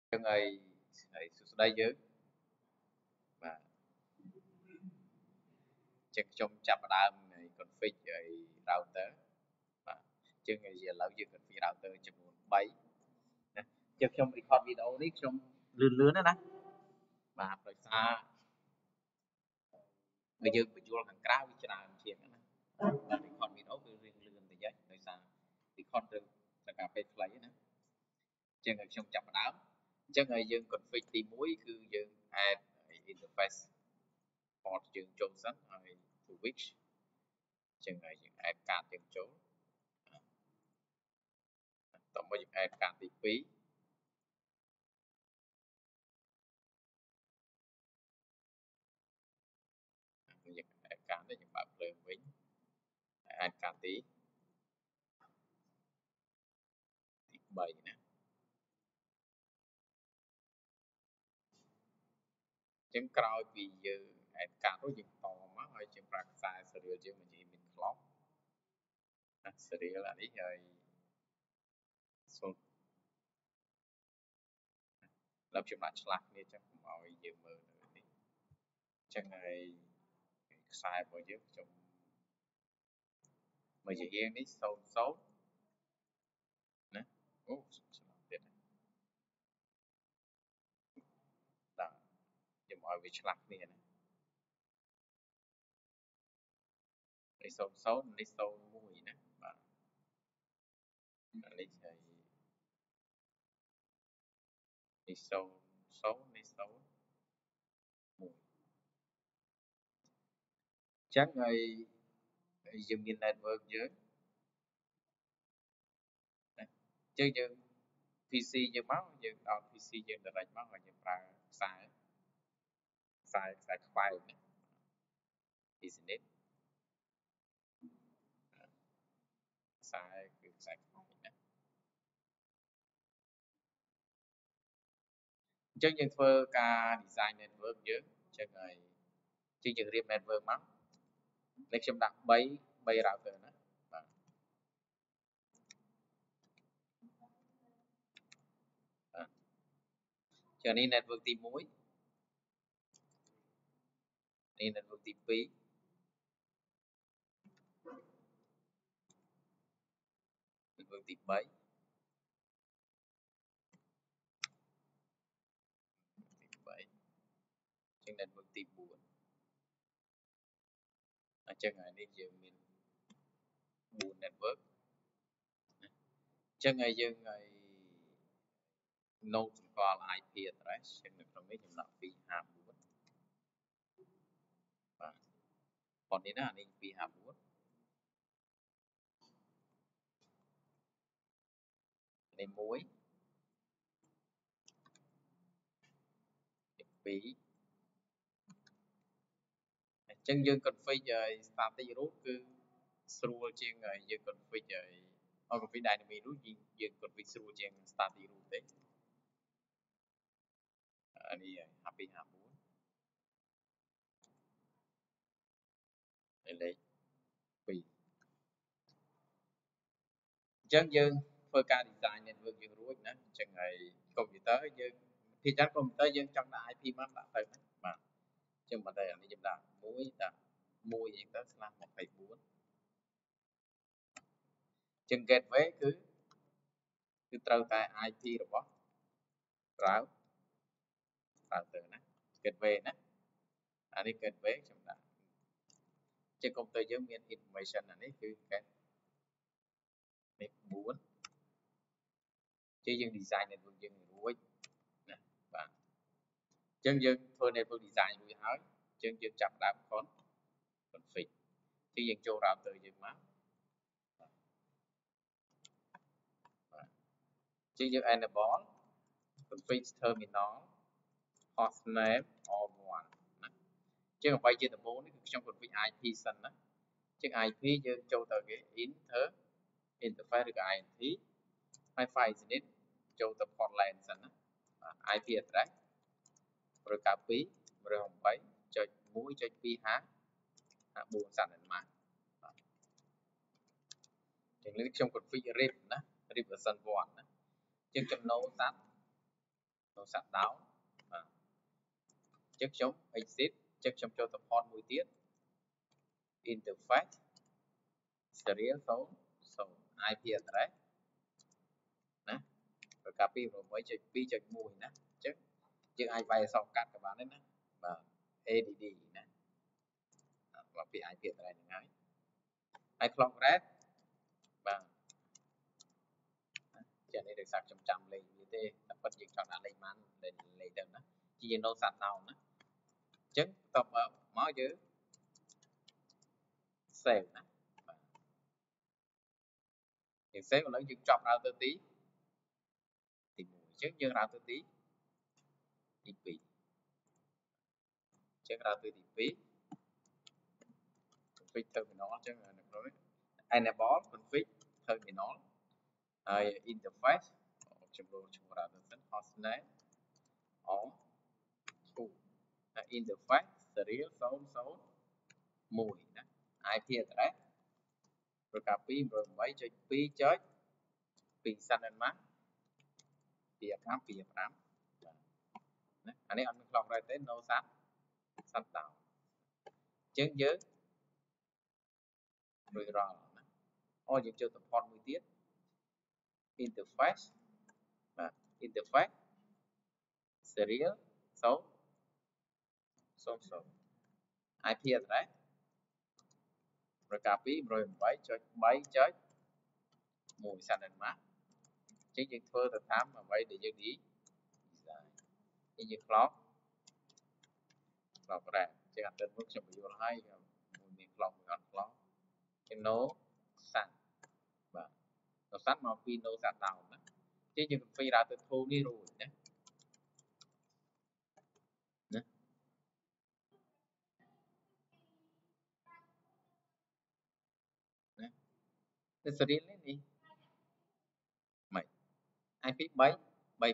Cho người đây dưới mà chân trong chập đam người config rồi router và chân người giờ lâu giờ config router cho muốn bay chân trong record video đấy trong lươn lươn đó nè và rồi xa người dân bị vô hàng cao với chân chuyện đó và record video cứ lươn lươn thì vậy rồi xa record được là cà phê play nữa chân người trong chập đam chân người dân config thì muối cứ dân add interface port chân trong sẵn rồi to which chân người dân add card chân chỗ tổng với add card tí phí những add card để những bạn lên với add card tí 3ណាចឹងក្រោយពីយើង add card រួចយើងតមកហើយយើងប្រើខ្សែ serial យើងមកនិយាយមាន clock serial អានេះហើយសូមដល់ខ្ញុំដាក់ឆ្លាស់គ្នាចឹងកុំឲ្យយើងមើលនៅនេះចឹងហើយខ្សែរបស់យើងខ្ញុំមើលជារៀងនេះ00ណាអូឆ្លាស់ទៀតដាក់ខ្ញុំឲ្យវាឆ្លាស់គ្នាណានេះ00នេះ01ណាបាទអានេះហើយនេះ00នេះ01ចឹងហើយយើងមាន network យើងណាចឹងយើង PC យើងមកយើងដល់ PC យើង direct មកហើយយើងប្រើខ្សែខ្វែងណា Ethernet ខ្សែគឺខ្សែខ្វែងណាអញ្ចឹងយើងធ្វើការ design network យើងអញ្ចឹងហើយយើងរៀប network មកនេះខ្ញុំដាក់3 router ណាបាទចឹងនេះ network ទី1នេះ network ទី2 network ទី3ចឹង network ទី4អញ្ចឹងហើយនេះយើងមាន4 network អញ្ចឹងហើយយើងហើយ node សម្គាល់ IP address ចឹងនៅក្នុងនេះខ្ញុំដាក់254បាទប៉ុននេះណានេះ254នេះ1នេះ2អញ្ចឹងយើង config ឲ្យ static root គឺស្រួលជាងយើង config ឲ្យ config dynamic root យើង config ស្រួលជាង static root ទេអានេះ254លេខ2អញ្ចឹងយើងធ្វើការ design network យើងរួចណាអញ្ចឹងហើយកុំព្យូទ័រយើងភាគច្រើនកុំព្យូទ័រយើងចង់ដាក់ IP មកដាក់ទៅបាទអញ្ចឹងបើតែអានេះខ្ញុំដាក់1ដាក់1អីទៅ/24អញ្ចឹង gateway គឺត្រូវតែ IP របស់ router ណា gateway ណាអានេះ gateway ខ្ញុំដាក់ជាកុំព្យូទ័រយើងមាន information អានេះគឺ get នេះ4ជាយើង design network យើងរួចណាបាទអញ្ចឹងយើងធ្វើ network design រួចហើយអញ្ចឹងយើងចាប់ដើម config គឺយើងចូល router យើងមកបាទអញ្ចឹងយើង enable config terminal hostname all1 ណាអញ្ចឹងអ្វីជាដំបូងនេះគឺខ្ញុំ config IP សិនណាអញ្ចឹង IP យើងចូលទៅគេ interface ឬក៏ INT ហើយ file init ចូលទៅ port LAN សិនណា IP address 192.1.254សិនណាចឹងនេះខ្ញុំ config RIP ណា RIP version 1ណាចឹងចំណូលសัตว์ no shutdown chất chống exit chất chống cho tập hot mũi tiết interface serial phone so IP address nè rồi copy rồi mới chơi pi chơi mùi nè chứ chứ ai vay sau cắt các bạn đấy nè và ADD nè và IP address này ngay iCloud red và cho nên được sạc trăm trăm lên như thế tập vật dịch chọn là lên man lên lên đơn đó chỉ nó sạch nào nữa chứ tập ở máu chứ save nè thì save còn lấy chừng chọn ra tư tí thì mùi chứ như ra tư tí thì bị chứ ra tư tí phí config terminal chứ là được nói enable config terminal interface chụp đồ chụp ra tư tính hostname or tool interface serial số mùi nè IP address rồi copy rồi mấy cho pi chơi pi xanh lên má pi áp anh ấy ăn lòng ra tới nô sát sát tạo chứng dưới rồi rồi ô những chưa tập hot mới tiết interface và interface serial số số IP address rồi copy rồi mấy chơi mùi xanh lên má chính những thơ từ tám mà vậy để dân ý như clock clock ra chứ anh tên mức trong video hay mùi miền clock gần clock cái nố sẵn và nó sẵn mà pin nô sẵn nào đó chứ những phi ra từ thu đi rồi nhé cái serial này đi mày ai biết mấy bay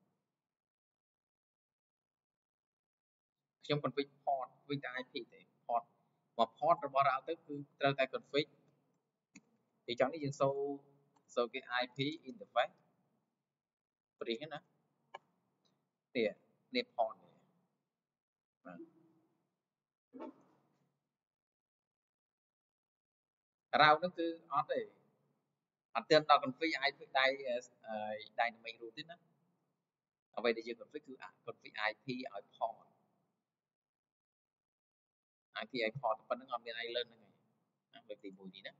trong config port với cái IP thì port mà port rồi bỏ ra tới cứ tra tại config thì trong cái dân số cái IP interface free hết nữa thì nệp port rau nó cứ ở đây anh tên tao config IP đây đây là mình routine đó ở vậy thì giờ config cứ config IP ở port IP ở port phần nó ngon bên ai lên này được tìm mùi gì đó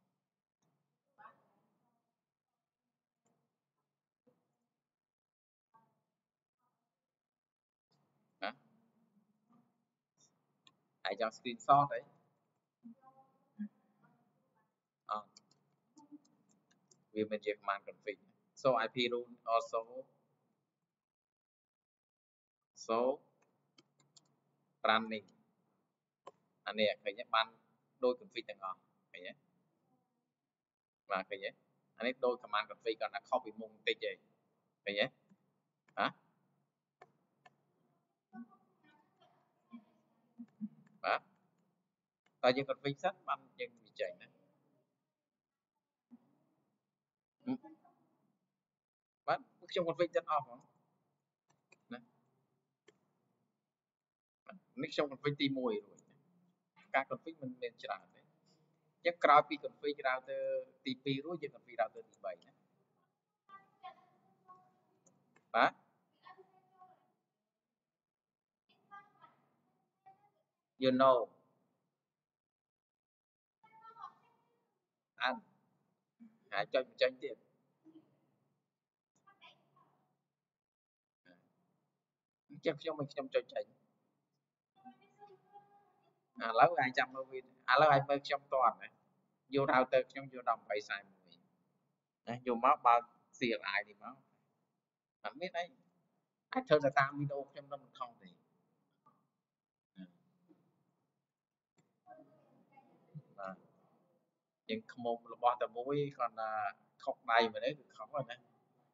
hãy cho screenshot đấy we manage command config so IP rule also so running anh này thấy nhé ban đôi configទាំងអស់ឃើញទេបាទឃើញទេអានេះដូច command config គាត់ថាខុសពីមុនបន្តិចទេឃើញទេហ៎បាទតែយើង config សិនបានយើងវិច័យណាបាទខ្ញុំ config ចិត្តអស់ហ្មងណានេះខ្ញុំ config ទី1រួចការ config មិនមានច្រើនទេអញ្ចឹងក្រោយពី config router ទី2រួចយើង config router ទី3ណាបាទ you know អានអាចចុចបញ្ចេញទៀតអញ្ចឹងខ្ញុំចុចចេញឥឡូវអាចចាំមើលវីដេអូឥឡូវអាចមើលខ្ញុំតន់ណាយក router ខ្ញុំយក1841ណាយកមកបើក CLI នេះមកអត់មានអីអាចធ្វើទៅតាមវីដេអូខ្ញុំទៅមិនខុសទេបាទយើងខ្មុំរបស់តែមួយគាត់ថាខុសដៃមកនេះគឺខុសហើយណា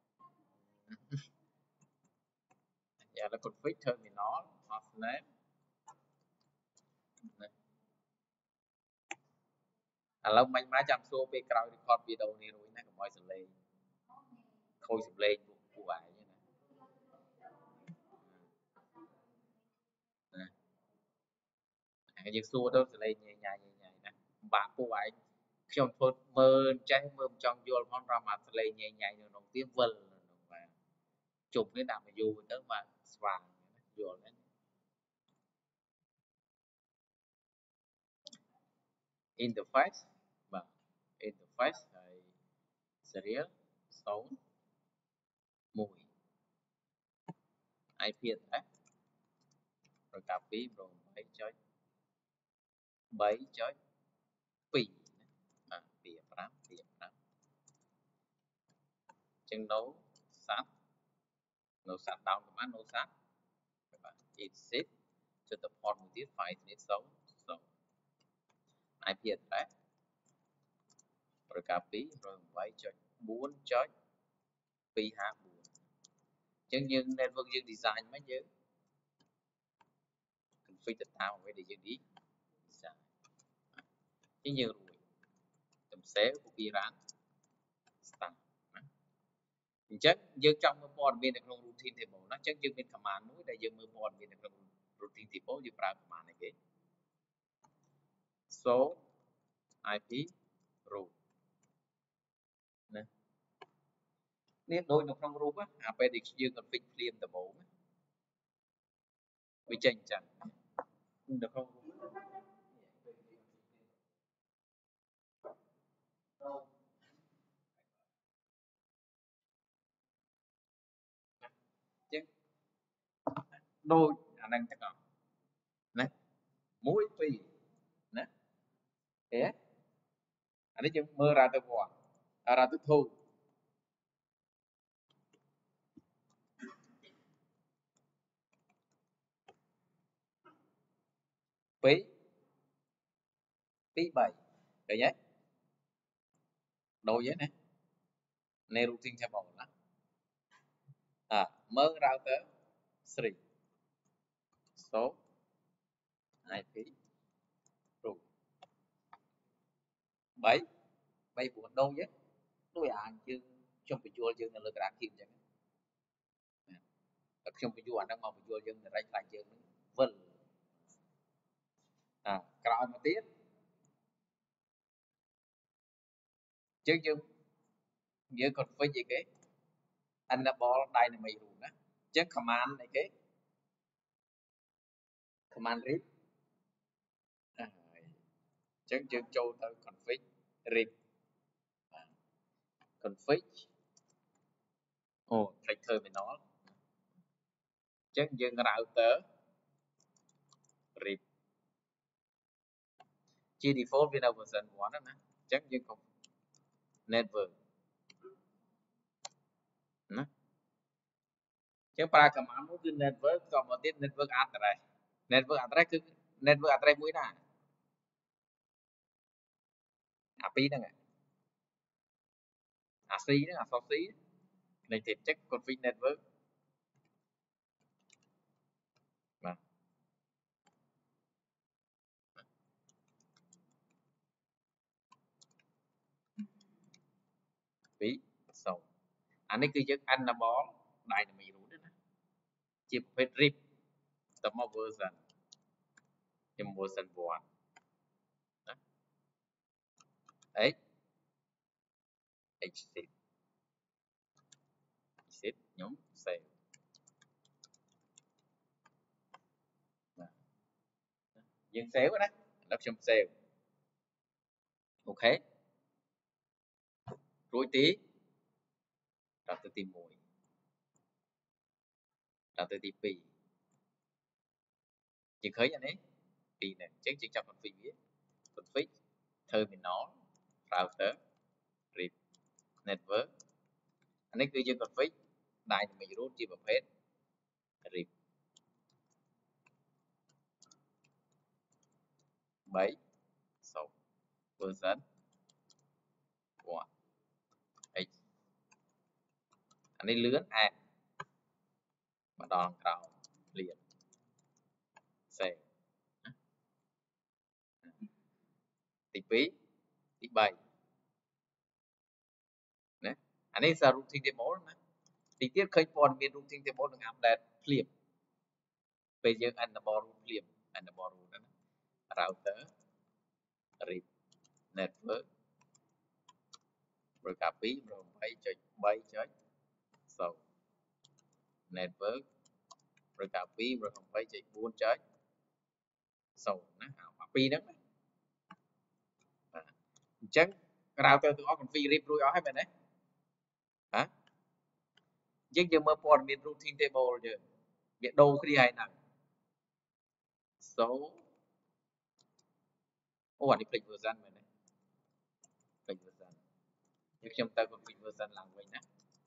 យ៉ាដល់ config terminal hostname ឥឡូវមិញមកចាំសួរពេលក្រោយ record វីដេអូនេះរួចណាកុំឲ្យសលេងខូចសំឡេងពួកឯងណាយើងសួរទៅសលេងញ៉ៃណាបាក់ពួកឯងខ្ញុំធ្វើមើលចេះមើលចង់យល់ផងរាប់អាសលេងញ៉ៃនៅក្នុងទៀតវិលនៅក្នុងបាទជុំនេះដាក់មកយូរទៅបាទស្វាងយល់ទេ interface បាទ interface ហើយ serial sound 1 IP address ប្រកាស2 8.3.2 បាទ2.5ចឹងនៅសัตว์ down command នៅសัตว์បាទ exit ចុចទៅ port មួយទៀត file init sound IP address ប្រកាស2 108.4.254ចឹងយើង network យើង design មកយើង config ទៅតាមអ្វីដែលយើង design ចឹងយើងរួចទៅ save copy run start ណាអញ្ចឹងយើងចង់មើលព័ត៌មាននៅក្នុង routine table ណាអញ្ចឹងយើងមាន command មួយដែលយើងមើលព័ត៌មាននៅក្នុង routine table យើងប្រើ command នេះគេ so IP root ណានេះដូចនៅក្នុងរូបអាពេលដែលយើង config ភ្លាមដំបូងវាចេញអញ្ចឹងនៅក្នុងរូបចឹងដូចអាហ្នឹងទាំងអស់ណា1 2ណាឃើញអានេះយើងមើល router 1 router 2 2 2 3ឃើញទេដូចហ្នឹងណានៃ routing table ណាមើល router 3 so IP root 3 4ដូចហ្នឹងដូចអាយើងខ្ញុំបញ្យល់យើងនៅលើក្រាហ្វិកអញ្ចឹងតែខ្ញុំបញ្យល់អាហ្នឹងមកបញ្យល់យើង direct ខ្លាចយើងវិលក្រោយមកទៀតយើង config អីគេ enable dynamic room ណាអញ្ចឹង command អីគេ command read អញ្ចឹងយើងចូលទៅ config read config អូ track terminal អញ្ចឹងយើង router read ជា default វានៅ version 1 ណាអញ្ចឹងយើង network ណាអញ្ចឹងប្រើ command មួយគឺ network តមកទៀត network address គឺ network address មួយណាអាពីរហ្នឹងអា C ហ្នឹងអក្សរ C នៃទៀតចឹង config network បាទ2 0អានេះគឺយើង enable dynamic root ណាជាប្រភេទ RIP ទៅមក version ខ្ញុំ version 1ណា exit ខ្ញុំ save បាទយើង save ណាឥឡូវខ្ញុំ save អូខេរួចទីដល់ទៅទី1ដល់ទៅទី2យើងឃើញអានេះពីរហ្នឹងអញ្ចឹងយើងចាប់ config វា config terminal router RIP network អានេះគឺយើង config dynamic root ជាប្រភេទ RIP 3 0 version 1 x អានេះលឿនadd ម្ដងក្រោយលៀន save ទី2ទី3ណាអានេះសារ routing table ណាទីទៀតឃើញព័ត៌មាន routing table នឹង update ភ្លាមពេលយើង enable root ភ្លាម enable root ណា router RIP network rồi copy rồi 7.7.0 network rồi copy rồi 7.4.0 nó copy đó chắc router tôi có config RIP rồi hết rồi đấy hả nhưng giờ mơ port miền routing table giờ việc đâu cái đi hay nào số ô đi click version này này click version nhưng chúng ta config version làm vậy nhé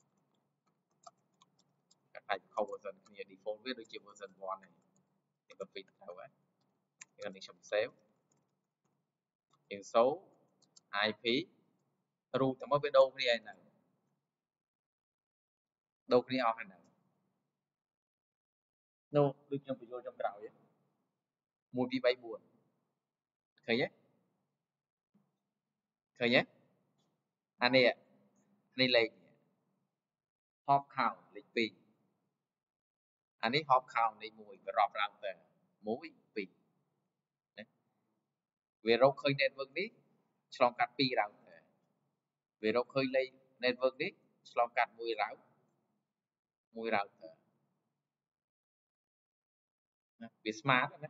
các bạn không version kia default viết được chỉ version 1 này thì config theo vậy cái này xong save hiện số IP root mới biết đâu cái đi hay nào đâu cái đi off hay nào no được trong video trong đầu vậy mua vi bay buồn khởi nhé anh này lên hop count lịch pi anh ấy hop count này mùi và rọp router mũi pi về rau khơi network đi xong cắt pi router về rau khơi lên network đi xong cắt mùi router vì smart đó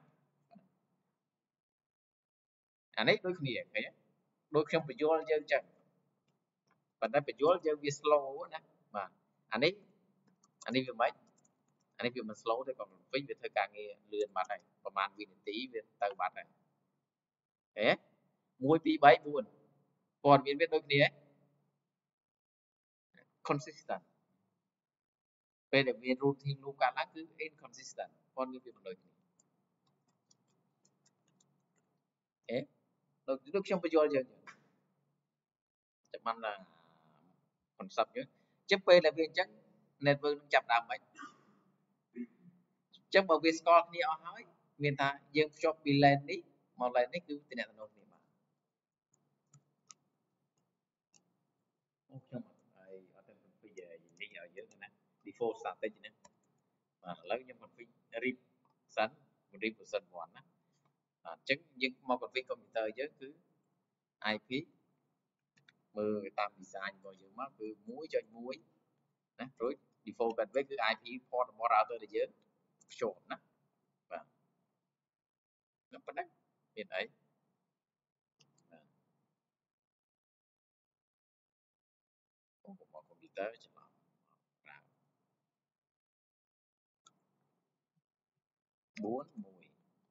anh ấy đôi khi cái đôi khi không phải vô chơi chẳng và nó phải vô chơi vì slow đó mà anh ấy anh ấy vì mấy anh ấy vì mình slow thì còn với việc thời càng nghe lươn mặt nàyประมาณวินาทีvề từ mặt này thế mũi pi bảy buồn còn miền biết đôi khi ấy consistent về để miền routine luôn cả là cứ inconsistent còn miền biết đôi khi thế đôi khi không phải vô chơi chắc mắn là còn sập chứ chấp về là viên chắc network chập đàm mấy chắc mà viên score ni ở hỏi miền ta dương shop bị lên đi mà lên đi cứ tiền nào thì mà không ai ở trên bây giờ bây giờ dưới này default setting này mà lấy những phần pin rip sẵn một rip sẵn hoàn á chắc nhưng mà còn pin computer chứ cứ IP 10 តាម design របស់យើងមកគឺ1.1ណារួច default កាត់វិញគឺ IP port របស់ router ដែលយើងភ្ជាប់ណាបាទប៉ុណ្ណឹងមានអីឧបករណ៍ computer ច្រឡំប្រើ4 1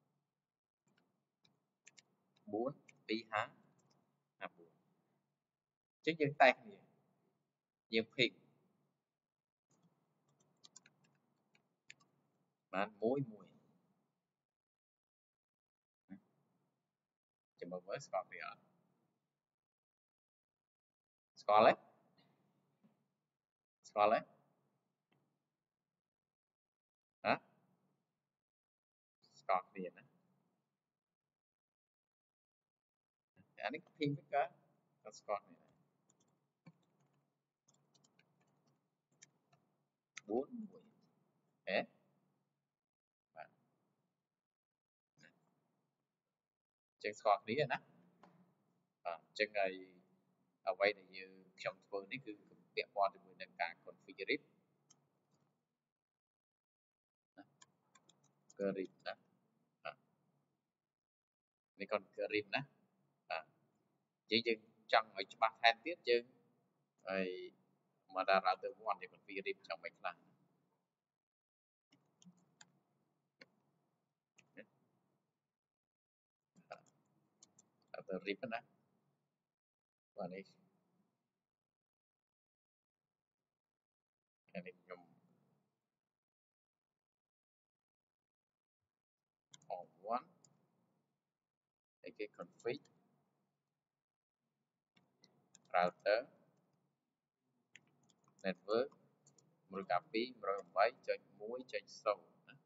4 2 2 4ចឹងយើងតែគ្នាយើង pick បាន1 1ចាំមើលស្គាល់ពីអត់ស្គាល់ទេស្គាល់ទេហ៎ស្គាល់គ្នាណាអានេះ pick ក៏ស្គាល់គ្នា4 1ហេបាទចឹងស្គាល់គ្នាណាបាទចឹងហើយអ្វីដែលយើងខ្ញុំធ្វើនេះគឺពាក់ព័ន្ធជាមួយនឹងការ configure RIP ណាបាទនេះ configure RIP ណាបាទយើងចង់ឲ្យច្បាស់ថែមទៀតយើងហើយមកដល់ router 1យើង configure RIP ចង់មិនខ្លះ router RIP ណាបាទនេះខ្ញុំអន1ហើយគេ config router network 192.1.0ណា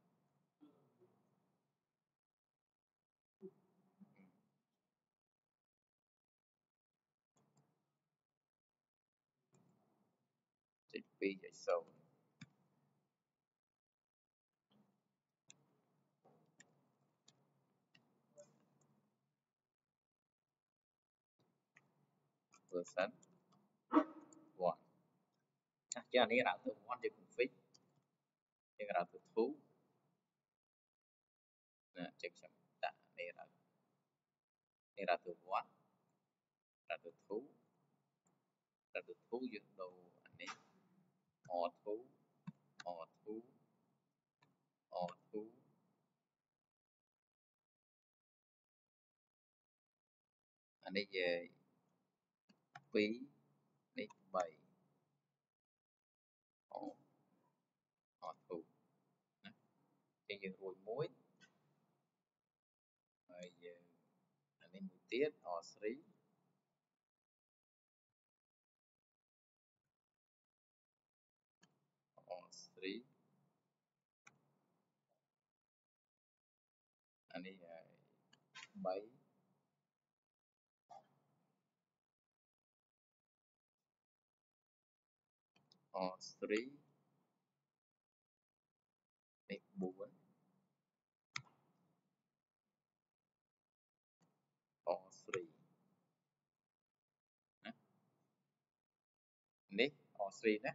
2.0 person one ជាអានេះរកទៅ one ជា config យើងរកទៅ two ណាចឹងខ្ញុំដាក់នេះរកទៅ one រកទៅ two រកទៅ two យើងដូរអានេះ or two or two or two អានេះជា2នេះ3 or two ណាចឹងយើងរួចមួយហើយយើងអានេះមួយទៀត or three or three អានេះ3 or three នេះ4 or three ណានេះ or three ណា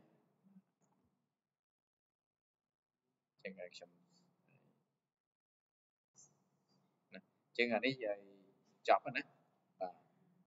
ចឹងឲ្យខ្ញុំណាចឹងអានេះចប់ហើយណា